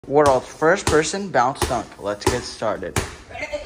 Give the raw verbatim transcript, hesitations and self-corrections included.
World's first person bounce dunk. Let's get started.